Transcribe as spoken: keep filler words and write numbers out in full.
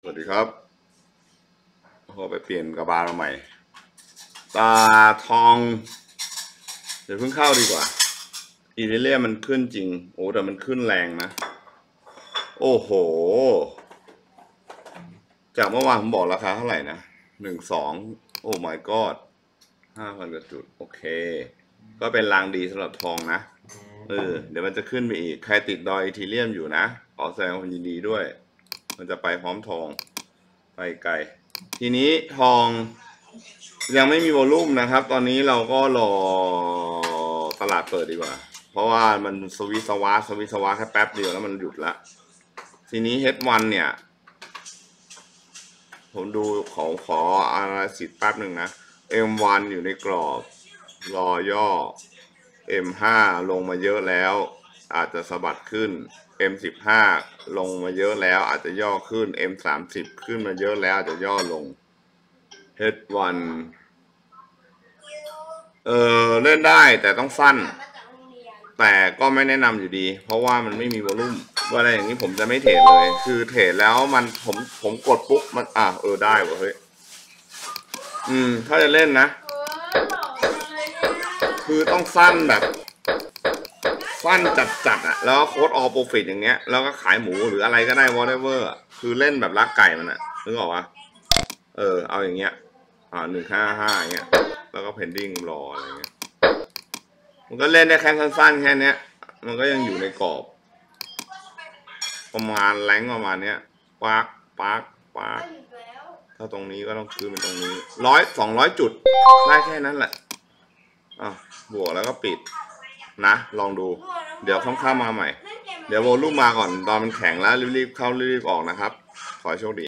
สวัสดีครับขอไปเปลี่ยนกระบาลมาใหม่ตาทองเดี๋ยวเพิ่งเข้าดีกว่าอีเลียมันขึ้นจริงโอ้แต่มันขึ้นแรงนะโอ้โหจากเมื่อวานผมบอกราคาเท่าไหร่นะหนึ่งสองโอ้ my god ห้าพันกว่าจุดโอเคก็เป็นรางดีสำหรับทองนะเออเดี๋ยวมันจะขึ้นไปอีกใครติดดอยอีทีเรียมอยู่นะขอแสดงความยินดีด้วยมันจะไปพร้อมทองไปไกลทีนี้ทองยังไม่มีวอลลุ่มนะครับตอนนี้เราก็รอตลาดเปิดดีกว่าเพราะว่ามันสวิสวาสวิสวาแค่แป๊บเดียวแล้วมันหยุดละทีนี้ เอช วัน เนี่ยผมดูของขออาราสิตแป๊บหนึ่งนะ เอ็ม วัน อยู่ในกรอบรอย่อ เอ็ม ห้า ลงมาเยอะแล้วอาจจะสะบัดขึ้น เอ็ม สิบห้า ลงมาเยอะแล้วอาจจะย่อขึ้น เอ็ม สามสิบ ขึ้นมาเยอะแล้วอาจจะย่อลง เอช วัน เออเล่นได้แต่ต้องสั้นแต่ก็ไม่แนะนำอยู่ดีเพราะว่ามันไม่มีวอลลุ่มว่าอะไรอย่างนี้ผมจะไม่เทรดเลยคือเทรดแล้วมันผมผมกดปุ๊บมันอ่ะเออได้วะเฮ้ยอืมถ้าจะเล่นนะคือต้องสั้นแบบสั้นจัดๆอ่ะแล้วโค้ดออลโปรฟิตอย่างเงี้ยแล้วก็ขายหมูหรืออะไรก็ได้ whatever คือเล่นแบบลักไก่มันอ่ะนึกออกปะเออเอาอย่างเงี้ยอ่าหนึ่งห้าห้าเงี้ยแล้วก็เพนดิ้งรออะไรเงี้ยมันก็เล่นได้แค่สั้นๆแค่นี้มันก็ยังอยู่ในกรอบประมาณแรงประมาณเนี้ยปาร์คปาร์คปาร์คถ้าตรงนี้ก็ต้องคืนเป็นตรงนี้ร้อยสองร้อยจุดได้แค่นั้นแหละอ่ะบวกแล้วก็ปิดนะลองดูเดี๋ยวค่ำๆมาใหม่เดี๋ยวโวลุ่มมาก่อนตอนมันแข็งแล้วรีบๆเข้ารีบๆออกนะครับขอให้โชคดี